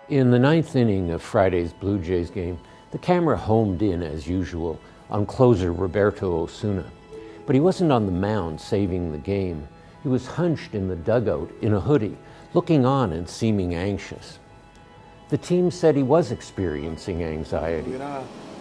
In the ninth inning of Friday's Blue Jays game, the camera homed in as usual on closer Roberto Osuna. But he wasn't on the mound saving the game. He was hunched in the dugout in a hoodie, looking on and seeming anxious. The team said he was experiencing anxiety. I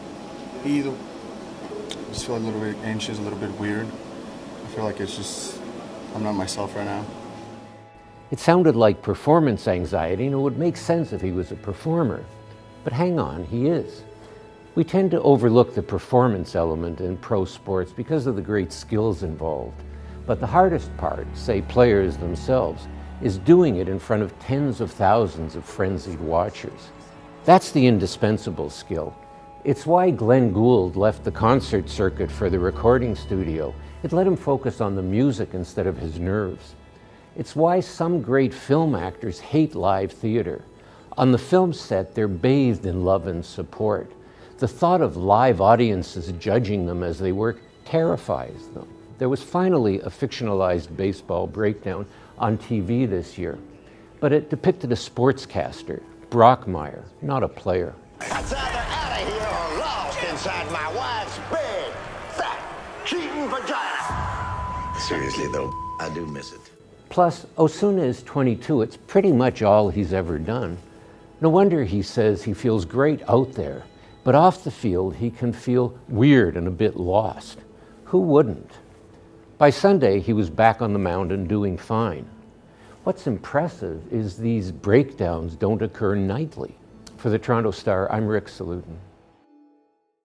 just feel a little bit anxious, a little bit weird. I feel like I'm not myself right now. It sounded like performance anxiety, and it would make sense if he was a performer. But hang on, he is. We tend to overlook the performance element in pro sports because of the great skills involved. But the hardest part, say players themselves, is doing it in front of tens of thousands of frenzied watchers. That's the indispensable skill. It's why Glenn Gould left the concert circuit for the recording studio. It let him focus on the music instead of his nerves. It's why some great film actors hate live theater. On the film set, they're bathed in love and support. The thought of live audiences judging them as they work terrifies them. There was finally a fictionalized baseball breakdown on TV this year, but it depicted a sportscaster, Brockmeyer, not a player. It's either out of here or lost inside my wife's big, fat, cheating vagina. Seriously though, I do miss it. Plus, Osuna is 22. It's pretty much all he's ever done. No wonder he says he feels great out there, but off the field he can feel weird and a bit lost. Who wouldn't? By Sunday, he was back on the mound and doing fine. What's impressive is these breakdowns don't occur nightly. For the Toronto Star, I'm Salutin.